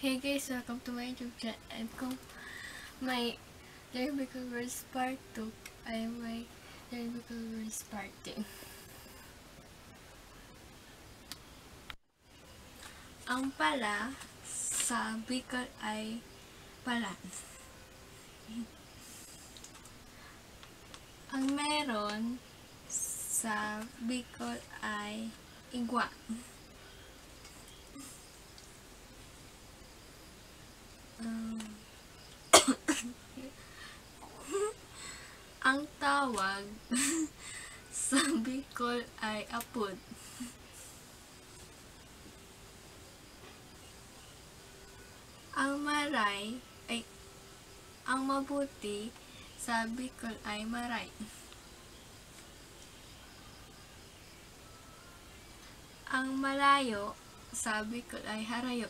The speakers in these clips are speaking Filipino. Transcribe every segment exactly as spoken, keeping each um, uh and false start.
Hey guys, welcome to my YouTube channel. And kung may Derbical Words Part two, ay may Derbical Words Part two. Ang pala sa Bicol ay palan. Ang meron sa Bicol ay igwa. Um, ang tawag sa Bicol ay apod. Ang maray ay ang mabuti sa Bicol ay maray. Ang malayo sa Bicol ay harayon.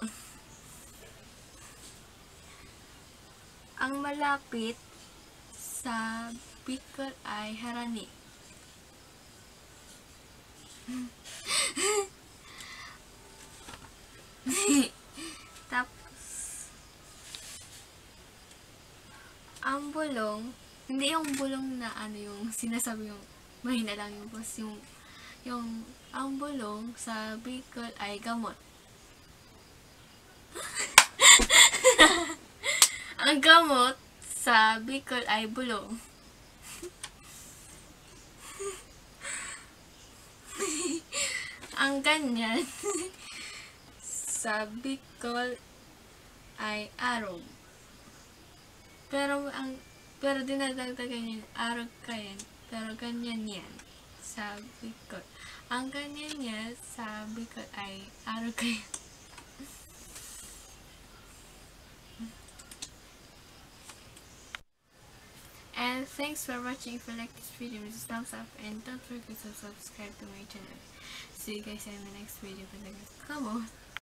Ang malapit sa Bicol ay harani. Tapos, ang bulong, hindi yung bulong na ano yung sinasabi yung mahina lang yung boss, yung, yung ang bulong sa Bicol ay gamot. Ang gamot sa Bicol ay bulong. Ang ganyan sa Bicol ay arog. Pero ang pero dinadagdagan yung arog kayan, pero ganyan yan sa Bicol. Ang ganyan niya sa Bicol ay arog kayan. And thanks for watching. If you like this video, just thumbs up and don't forget to subscribe to my channel. See you guys in the next video. Come on.